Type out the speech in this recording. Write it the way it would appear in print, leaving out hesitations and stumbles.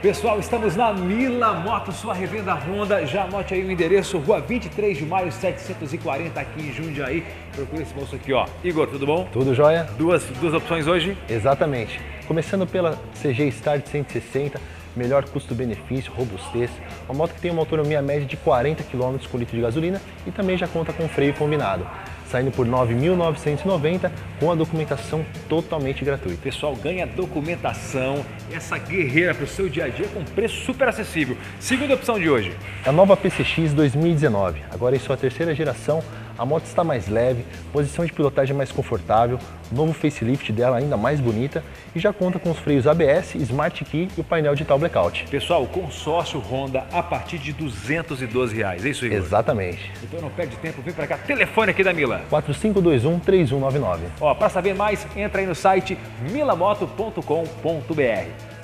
Pessoal, estamos na Mila Motos, sua revenda Honda. Já anote aí o endereço, Rua 23 de Maio, 740, aqui em Jundiaí. Procure esse moço aqui, ó. Igor, tudo bom? Tudo jóia? Duas opções hoje? Exatamente. Começando pela CG Start 160, melhor custo-benefício, robustez. Uma moto que tem uma autonomia média de 40 km com litro de gasolina e também já conta com freio combinado. Saindo por R$ 9.990 com a documentação totalmente gratuita. Pessoal, ganha documentação, essa guerreira para o seu dia a dia com preço super acessível. Segunda opção de hoje. A nova PCX 2019, agora em sua terceira geração, a moto está mais leve, posição de pilotagem mais confortável, novo facelift dela ainda mais bonita e já conta com os freios ABS, Smart Key e o painel digital Blackout. Pessoal, o consórcio Honda a partir de R$ 212, é isso, Igor? Exatamente. Então não perde tempo, vem para cá, telefone aqui da Mila. 4521-3199. Ó, para saber mais, entra aí no site milamoto.com.br.